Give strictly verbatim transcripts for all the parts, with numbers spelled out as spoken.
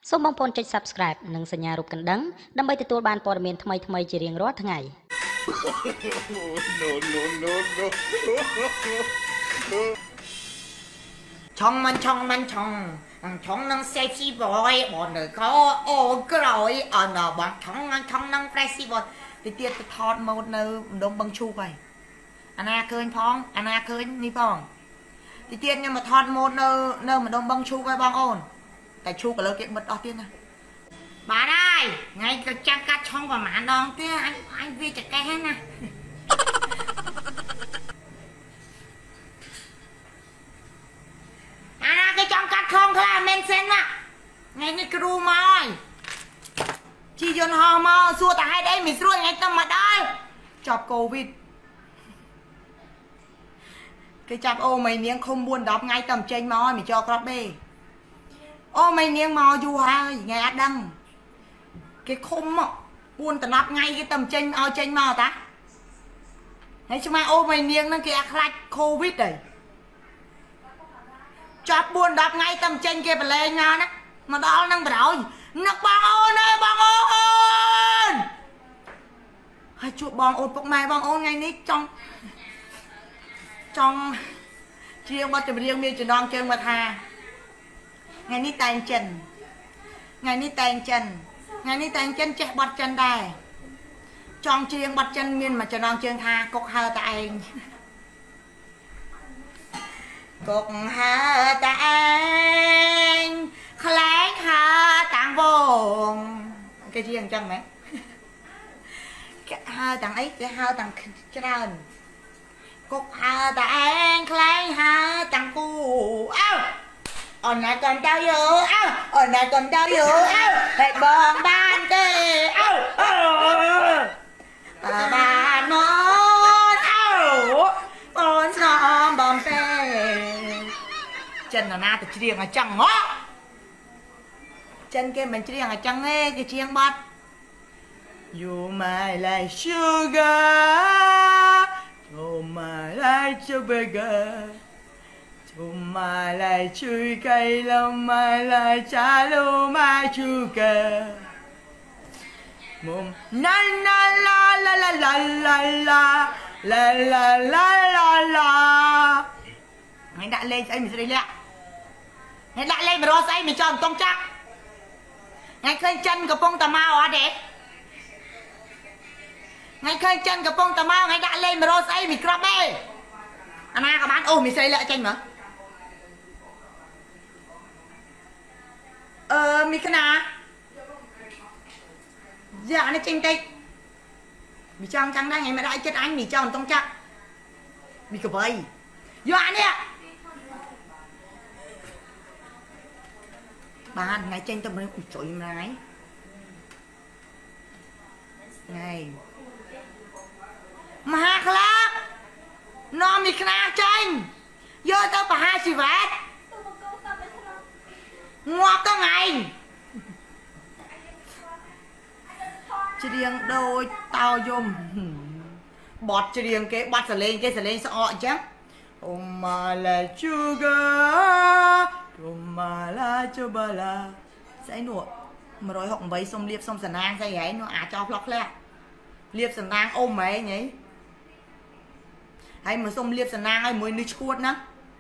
សូមបងប្អូនចុច Subscribe និងសញ្ញារូបកណ្ដឹងដើម្បីទទួលបានព័ត៌មានថ្មីៗជារៀងរាល់ថ្ងៃ No no no no ឆុងមិនឆុងមិនឆុងឆុងនឹង Safety Boy បងនៅក៏អូក្រោយអនបងឆុងឆុងនឹង Freshy Boy ទៅទៀតទៅថតម៉ូដនៅម្ដងបឹងឈូកហើយអាណាឃើញផងអាណាឃើញនេះផងទៅទៀតខ្ញុំមកថតម៉ូដនៅនៅម្ដងបឹងឈូកហើយបងអូនតែឈូកឥឡូវគេបិទអស់ទៀតណាបាទហើយថ្ងៃទៅចាំកាត់ឆុងប្រហែលដងទៀតអញអញវាចកេះហ្នឹងណាអាណាគេចង់កាត់ខំខ្លះមែនសិនណាថ្ងៃនេះគ្រូមកហើយជីយន្តហោះមកសួរតាហេតុអីមិនស្រួលថ្ងៃទៅមកដល់ចប់កូវីដគេចាប់អូមីនាងឃុំបួនដប់ថ្ងៃទៅចេញមកហើយមិនចោលក្របទេអូមីនាងមកយូរហើយថ្ងៃអត់ដឹងគេឃុំមកបួនដប់ថ្ងៃគេទៅចេញឲ្យចេញមកតាហើយឆ្មាអូមីនាងហ្នឹងគេអាចខ្លាចកូវីដហើយចាប់បួនដប់ថ្ងៃទៅចេញគេបលែងមកណាមកដល់នឹងប្រោយនឹកបងអូនអើយបងអូនហើយជួបបងអូនពុកម៉ែបងអូនថ្ងៃនេះចង់ចង់ជាងបាត់ចម្រៀងមានចំណងជើងមកថាថ្ងៃនេះតែងចិនថ្ងៃនេះតែងចិនថ្ងៃនេះតែងចិនចេះបាត់ចិនដែរចង់ជាងបាត់ចិនមានមួយចំណងជើងថាកុកហើតែឯងកុកហើតែឯងខ្លែងហើតាំងវងគេជាអញ្ចឹងមែនគេហើតាំងអីគេហើតាំងច្រើនកុកហើតែឯងខ្លែងហើតាំងគូអើអូនណាកុំទៅយើអើអូនណាកុំទៅយើអើហើយបងបានទេអើបានមកអើអូនស្នំបំពេចិនណាទៅច្រៀងអញ្ចឹងហ៎ចិនគេមិនច្រៀងអញ្ចឹងទេគេច្រៀងបាត់ You my like sugar You my like sugar You my like sugar You my like chalo my sugar Mum la la la la la la la la la la la la la Hãy đặt lên cho anh mình sẽ đi lẹ Hãy đặt lên mà đó sẽ mình cho anh tông chắc Hãy khơi chân của bông tà mau hả đẹp Hãy khơi chân của bông tà mau Hãy đặt lên mà đó sẽ mình crop đi Anh à các bạn ồ mình sẽ đi lẹ cho anh mà Ờ mình cái nào Dạ nó chênh tích mình cho anh trắng đây ngày mà đã chết anh mình cho anh tông chắc mình cập ấy Dạ nè bạn ngày trên tâm ui trời này này mà khác nó mình khá tranh vô tao bà hai xì vết ngọt tao ngày chỉ riêng đôi tao dùng bọt chỉ riêng cái bắt sờ lên cái sờ lên sợ ọ chứ ông mà là sugar mà la cho bà là sẽ nụ mà rồi học mấy xong liệp xong sần nang say ấy nó à cho vlog lẹ liệp sần nang ôm mấy nhỉ hay mà xong liệp sần nang hay mới nước chuột nữa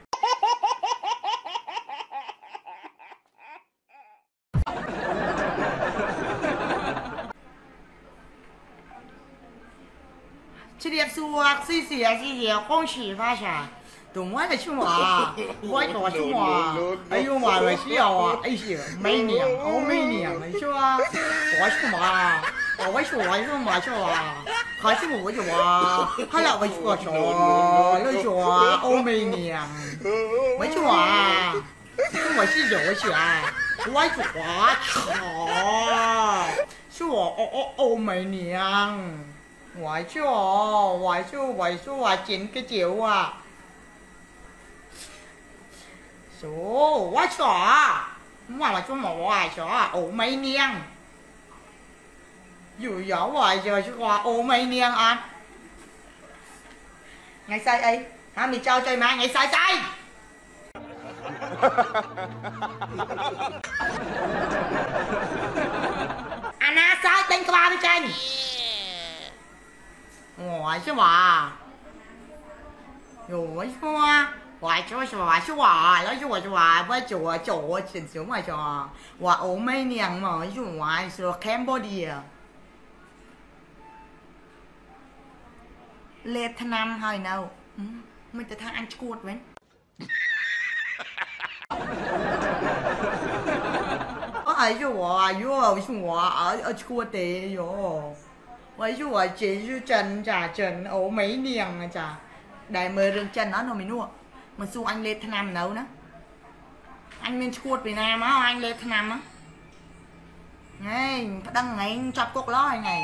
chỉ liệp xua xì xì xì xì con chỉ phát ra懂我的去嘛，我做去嘛，哎呦妈的笑啊，哎呀，美娘，好美娘，你说啊，我去嘛，我去我去嘛去啊，还是我去啊，还来我去我说，你说啊，欧美娘，我去啊，我是有钱，我去我操，是我欧欧欧美娘，我去哦，我去我去我剪个酒啊。số quá chó mà là chú mà hoài chó ổ mấy niên dù gió hoài giờ chú qua ổ mấy niên ăn ngày sai ấy hả mình trao chơi mà ngày sai sai chanh ủa chứ bà ủa chứ bà quả chúa chúa chúa nó chúa chúa với chúa chúa chính chúa mà chúa quả ốm mấy niềng mà chúa chúa Cambodia Lê Thanh Nam hơi nào mình tự thang anh chuột vậy ai chúa chúa chúa ở ở chuột tệ chúa vậy chúa chỉ chú Trần trả Trần ốm mấy niềng chả đại mời rừng chân nó nó mới nuốt mà xu anh Lê Thanh Nam nấu nữa anh bên chuột Việt Nam á anh Lê Thanh Nam á ngay đăng ngày chọt cục lo này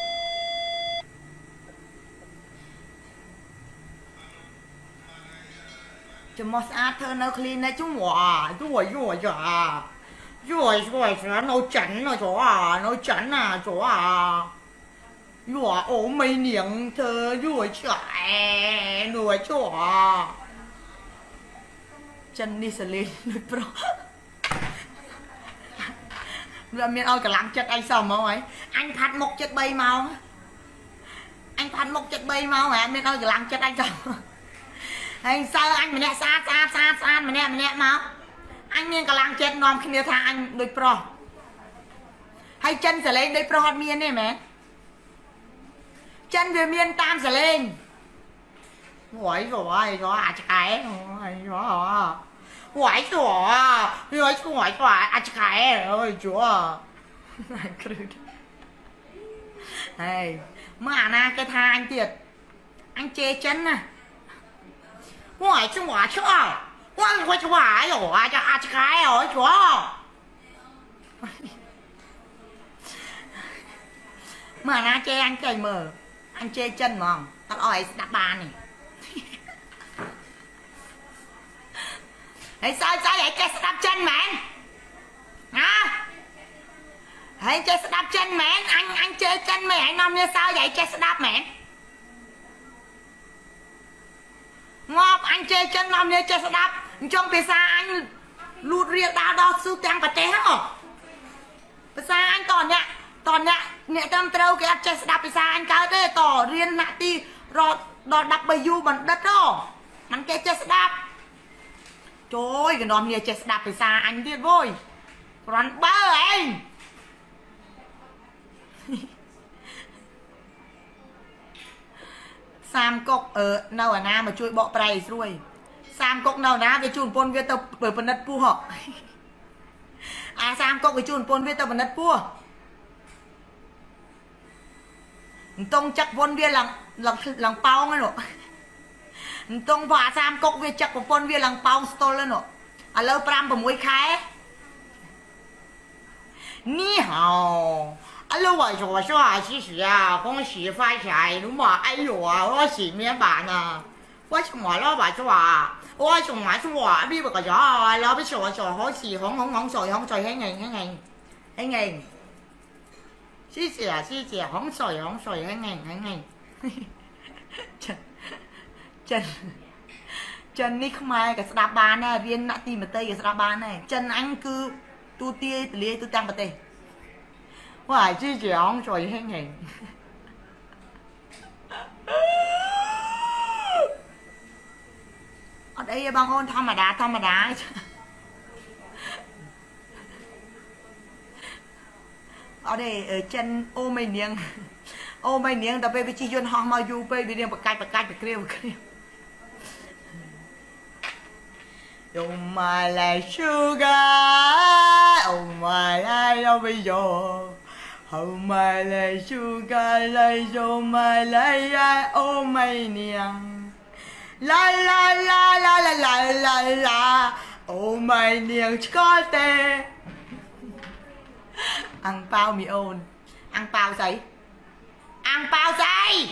cho mò sát thơ nó clean đấy chú mỏ chú ơi chú ơi chú à chú ơi chú ơi chú nấu chắn nó chú à nấu chắn à chú à chú à ốm mấy niềng thơ chú ơi chú à nuôi chú à chân đi xử lý được pro rồi miền ơi cả lăng chất anh sầm không ấy anh phát một chất bay màu anh phát một chất bay màu hả miền ơi cả lăng chất anh sầm anh sao anh mình nè xa xa xa xa mình nè mình nè máu anh miền cả lăng chất nòm khi thang anh được pro hay chân sẽ lên đây pro hot miền này mẹ chân về miền tam sẽ lên Quẩy rồi, rồi à cái rồi, rồi Quẩy rồi, rồi quẩy rồi, à cái rồi, chúa Này, mà nè, cái tha anh tiệt Anh chê chân nè Quẩy chứ quẩy chứ Quẩy quẩy chứ quẩy rồi, à cái rồi, chúa Mà nè, chê anh chê mờ Anh chê chân mà Tao ơi, đạp ba này Hãy sao sao vậy chơi đạp chân mẹ hả hãy chơi đạp chân mẹ anh anh chơi chân mẹ năm như sao vậy chơi đạp mẹ ngọc anh chơi chân năm như chơi đạp trong phía xa anh lụt riêng đau đau sư tăng và té hả phía xa anh tỏ nhá tỏ nhá nhẹ tâm trâu cái chơi đạp phía xa anh cao thế tỏ riêng nạ ti rồi đò đạp bầy du bằng đất đó anh chơi chơi đạp trời ơi, cái nóm này chết đạp từ xa anh biết vui Còn bơ anh Sam cốc ở nào ở Nam mà chui bọ prey rồi Sam cốc nào ná với chuồn pôn viết tao bởi phần đất pu họ À Sam cốc với chuồn pôn viết tao phần đất pu Tông chắc vốn viết lằng lằng lằng bao ngay rồi Tông vợ Sam cốc về chắc của con về lăng bao stol lên rồi à lâu pram vào mũi khai Ni hao à lâu vậy rồi sao à chị chị à con chị phát财 đúng mà ai rồi à tôi chỉ miếng bạn à tôi chỉ mà lo bà cho à tôi chỉ mà cho à biết cái đó lo biết rồi rồi hỏi chị không không không rồi không rồi hết ngày hết ngày hết ngày chị chị à chị chị không rồi không rồi hết ngày hết ngày chân chân ní không ai cái đạp bàn này viên nãy tìm một tay cái đạp bàn này chân anh cứ tu tia lấy tu tăng một tay phải chứ chỉ không rồi hết hình ở đây bằng ôn thăm mà đá thăm mà đá ở đây ở chân ô mày niềng ô mày niềng tập về chi duyên họ mà du về vì niềng bạc cay bạc cay bạc kêu bạc kêu Oh my like sugar, oh my like đâu bây giờ Oh my like sugar, like oh my like oh my niềng La la la la la la la la Oh my niềng có tê Ăn bao mì ôn Ăn bao giấy Ăn bao giấy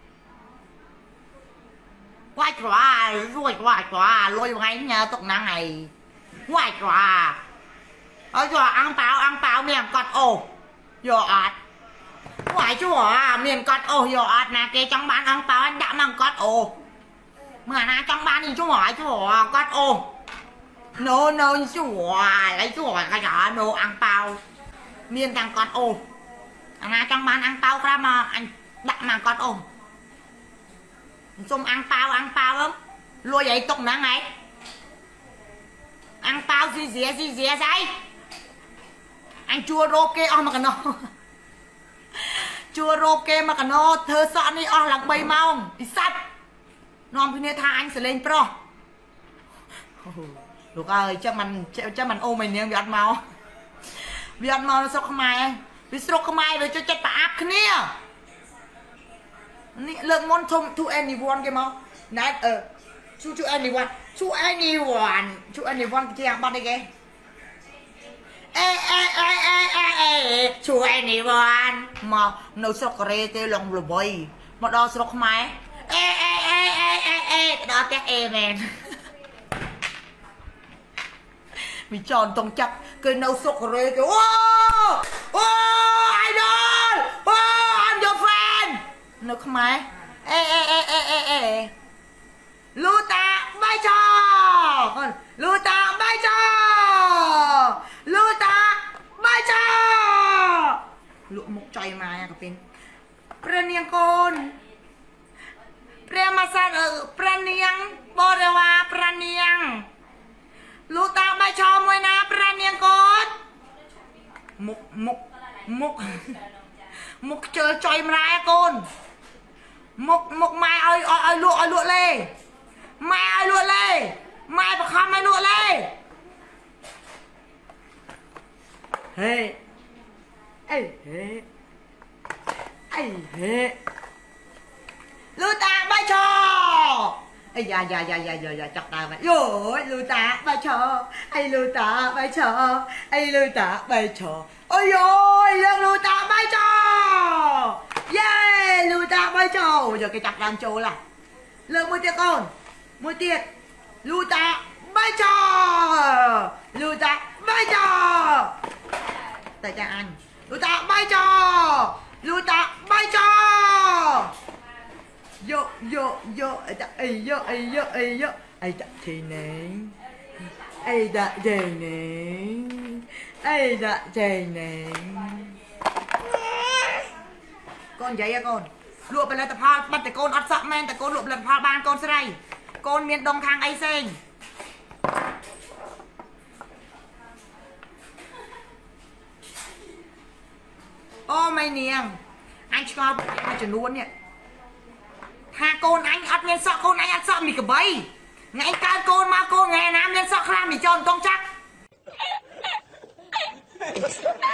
Quay quả, rồi quả quả, lôi ngay nhà tục năng này Quay quả Ở rồi ăn bao, ăn bao miệng cọt ồ Vô ọt Quay chúa miệng cọt ồ vô ọt nè Kê trong bán ăn bao anh đã mang cọt ồ Mà nè trong bán thì chúa chúa cọt ồ No no chúa lấy chúa cái đó no ăn bao Miệng đang cọt ồ anh à trong bàn ăn tao ra mà anh đặt mà con ôm xung ăn tao ăn tao không lùi vậy tục nắng này ăn tao gì gì gì gì đấy anh chua rô kê o mà cả nó chua rô kê mà cả nó thơ sợ đi o lặng bay mau đi sắt non khi tha anh sẽ lên pro Lục ơi chắc mình chắc mình ôm mình nha bị ăn mau bị ăn mau nó sốc không ai bị sốc không ai rồi cho chết bà áp cái nia lượng môn thông to anyone cái mau nãy ờ to to anyone to anyone to anyone cái hàng bắt đi cái ê ê ê ê ê ê to anyone mà nấu sốc kề tê lòng lùi bơi mà đo sốc không ai ê ê ê ê ê ê đó chắc ê men mình tròn tông chắc cây nấu sốc kề cái wow wow idol wow I'm your fan nó không ai ê ê ê ê ê ê lưu tạ bay trò con lưu tạ bay trò lưu tạ bay trò lụa mục chay mà nha các bạn praniang con premasan ở praniang borewa praniang lưu tạ bay trò môi na praniang con mục mục mục mục chơi chay mà con mục mục mai ơi ơi lụa ơi lụa lê mai ơi lụa lê mai bạc khăm ơi lụa lê hey ê hey ê hey lưu tạ bay trò ê dạ dạ dạ dạ dạ dạ chặt tay vậy rồi lưu tạ bay trò ê lưu tạ bay trò ê lưu tạ bay trò ôi ôi lượng lưu tạ bay trò yeah lưu tạ bay trò giờ cái chặt đang trâu là lượng một tiết con một tiết lưu tạ bay trò lưu tạ bay trò tại cha anh lưu tạ bay trò lưu tạ bay trò yo yo yo ấy yo ấy yo ấy yo ấy đã thì này ấy đã thì này ấy đã thì này con vậy à con lụaไปเลยแต่พาบัดแต่โกนอัดสะแมนแต่โกนลวไปเลยพาบานโกนสไรโกนเมียนดงทางไอเซงโอ้ไม่เนียงanhชอบมาจนวนเนี่ยถ้าโกนanhอัดเมียนสะโกนanhอัดสะมีกระใบไงการโกนมาโกนไงน้ำเมียนสะครามมีจอนต้องจัก